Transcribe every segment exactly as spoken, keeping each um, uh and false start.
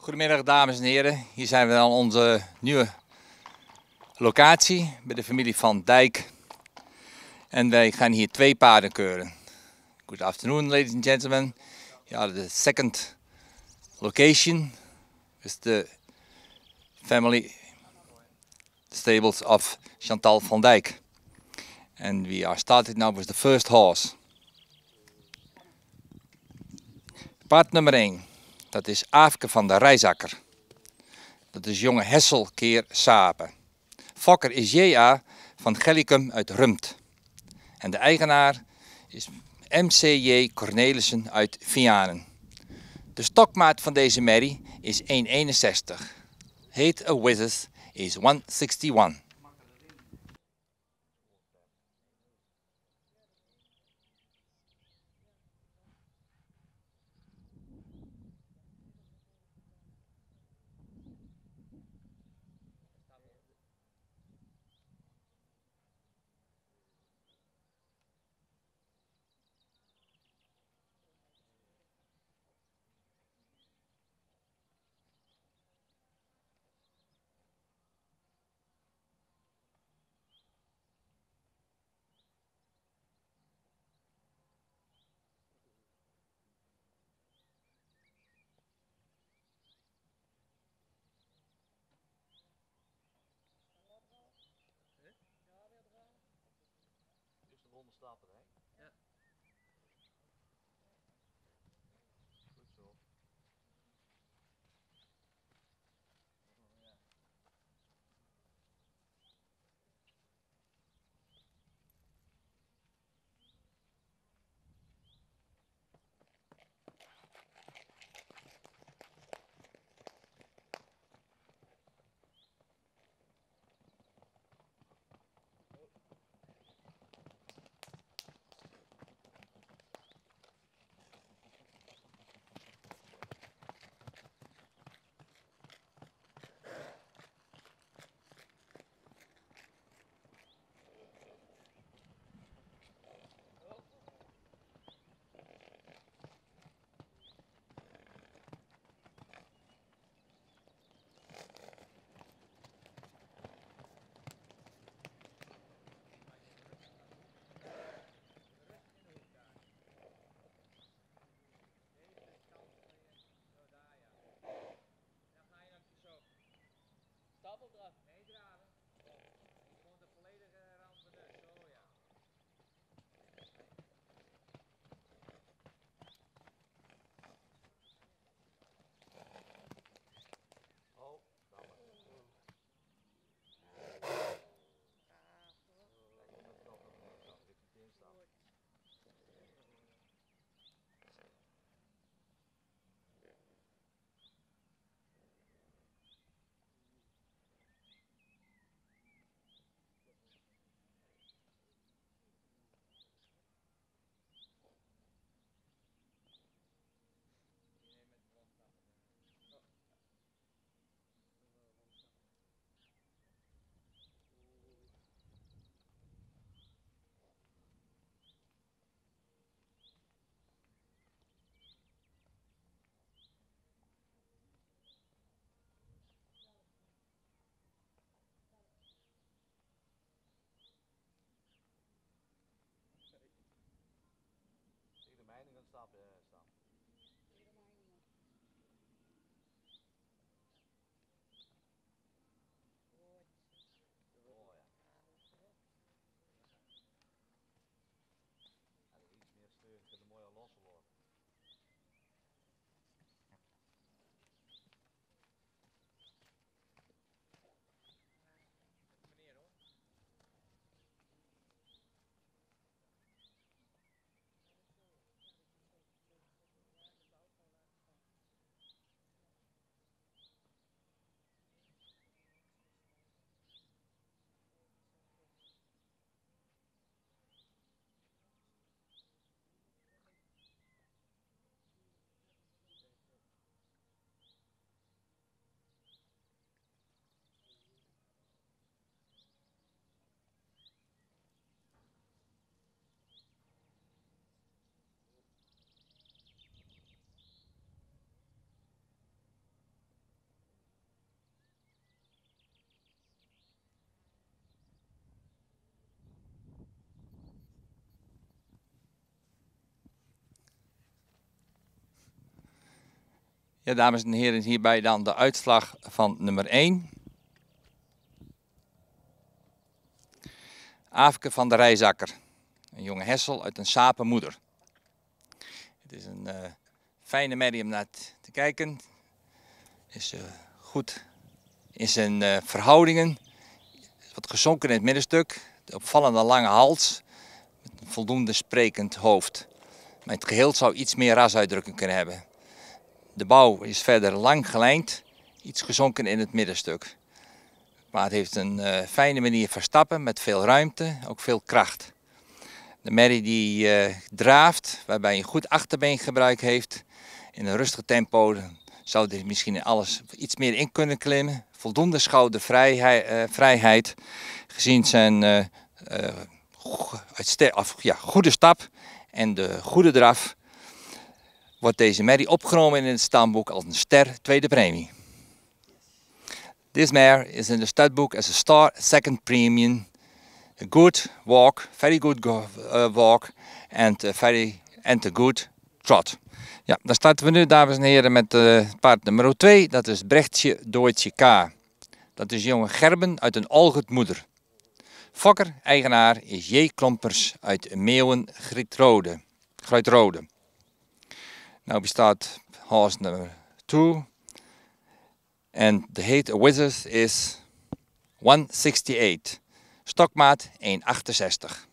Goedemiddag dames en heren, hier zijn we aan onze nieuwe locatie bij de familie Van Dijk. En wij gaan hier twee paarden keuren. Good afternoon ladies and gentlemen. Yeah, the second location is the family stables of Chantal van Dijk. And we are starting now with the first horse. Paard nummer één, dat is Aafke van de Rijzakker. Dat is jonge Hessel keer Sapen. Fokker is J A van Gellicum uit Rumpt. En de eigenaar is M C J Cornelissen uit Vianen. De stokmaat van deze merrie is één komma eenenzestig. Heet a Wizard is honderdeenenzestig. Ronde stappen, hè? Ja. Goed zo. Ja, dames en heren, hierbij dan de uitslag van nummer één. Aafke van de Rijzakker. Een jonge hessel uit een sapenmoeder. Het is een uh, fijne merrie om naar te kijken. Is uh, goed in zijn uh, verhoudingen. Is wat gezonken in het middenstuk. De opvallende lange hals. Met een voldoende sprekend hoofd. Maar het geheel zou iets meer rasuitdrukking kunnen hebben. De bouw is verder lang gelijnd. Iets gezonken in het middenstuk. Maar het heeft een uh, fijne manier van stappen met veel ruimte, ook veel kracht. De merrie die uh, draaft, waarbij hij een goed achterbeengebruik heeft. In een rustig tempo zou er misschien in alles iets meer in kunnen klimmen. Voldoende schoudervrijheid, uh, vrijheid, gezien zijn uh, uh, of, ja, goede stap en de goede draf. Wordt deze merrie opgenomen in het stamboek als een ster tweede premie. This mare is in the studbook as a star second premium. A good walk, very good go, uh, walk and a very and a good trot. Ja, dan starten we nu, dames en heren, met uh, paard nummer twee. Dat is Brechtje Dooitje K. Dat is jonge Gerben uit een Olget moeder. Fokker, eigenaar, is J. Klompers uit Meeuwen Grietrode. Gruitrode. Nou bestaat horse nummer twee. En de heet Wizard is honderdachtenzeventig. Stokmaat één komma achtenzestig.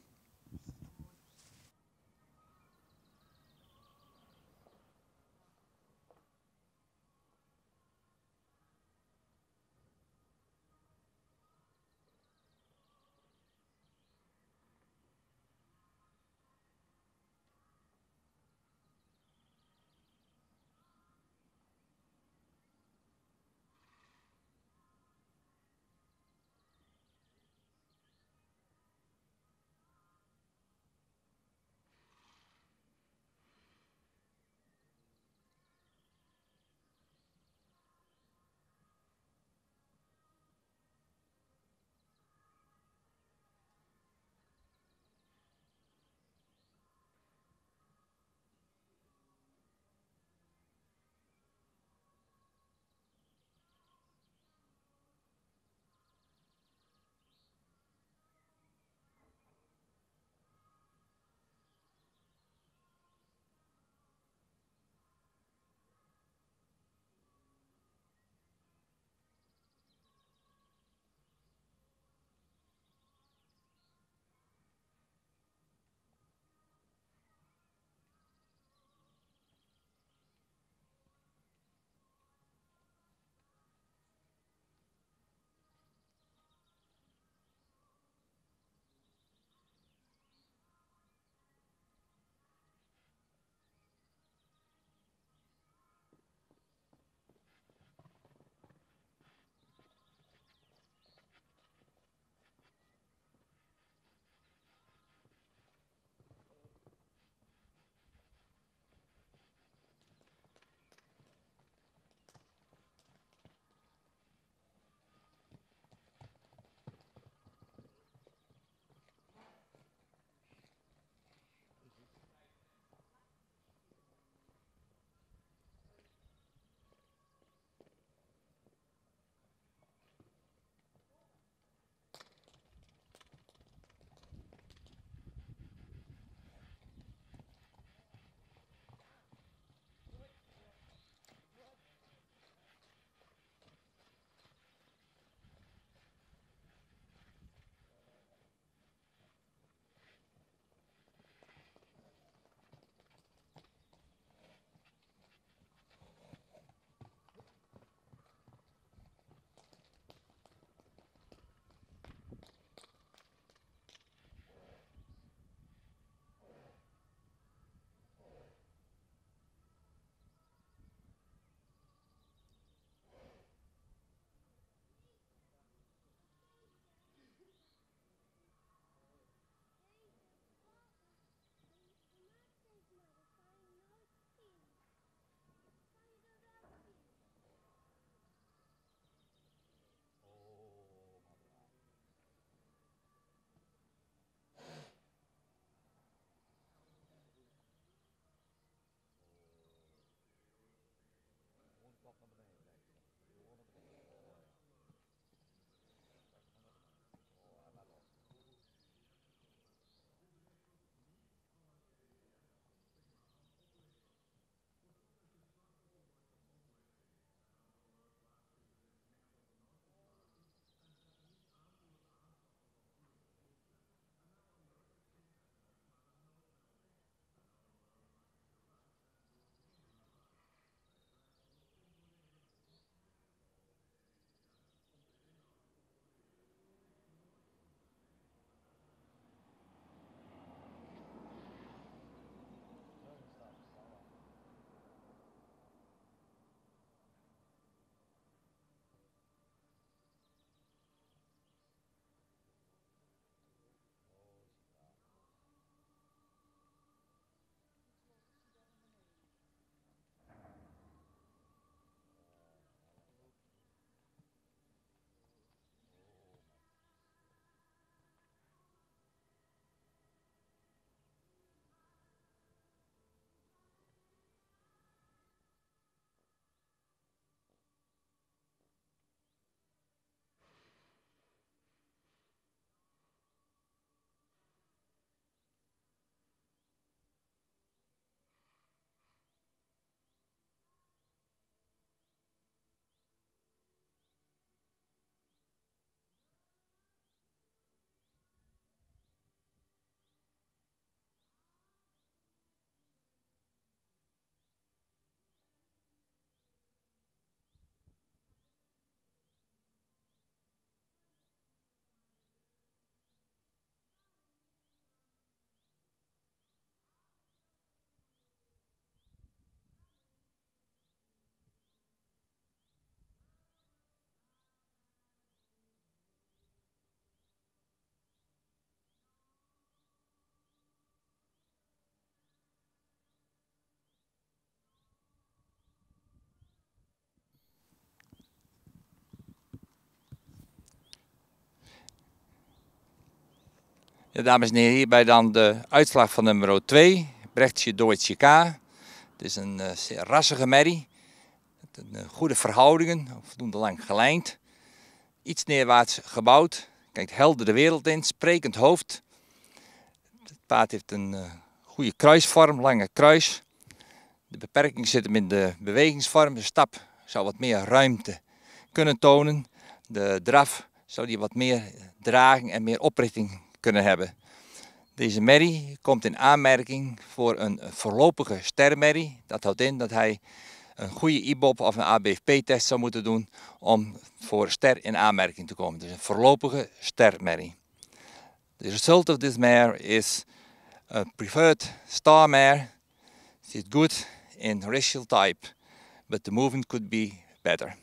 Ja, dames en heren, hierbij dan de uitslag van nummer twee, Brechtsche Deutsche K. Het is een uh, zeer rassige merrie, met een, uh, goede verhoudingen, voldoende lang gelijnd. Iets neerwaarts gebouwd, kijkt helder de wereld in, sprekend hoofd. Het paard heeft een uh, goede kruisvorm, lange kruis. De beperking zit hem in de bewegingsvorm, de stap zou wat meer ruimte kunnen tonen. De draf zou die wat meer draging en meer oprichting kunnen hebben. Deze merrie komt in aanmerking voor een voorlopige stermerrie. Dat houdt in dat hij een goede I B O P of een A B F P-test zou moeten doen om voor ster in aanmerking te komen. Dus een voorlopige stermerrie. The result of this mare is a preferred star mare. She's good in racial type, but the movement could be better.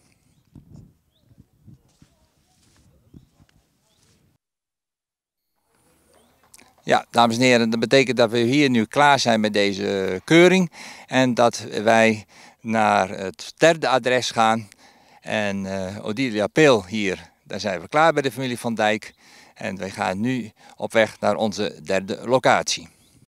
Ja, dames en heren, dat betekent dat we hier nu klaar zijn met deze keuring en dat wij naar het derde adres gaan. En uh, Odilia Peel hier, daar zijn we klaar bij de familie Van Dijk en wij gaan nu op weg naar onze derde locatie.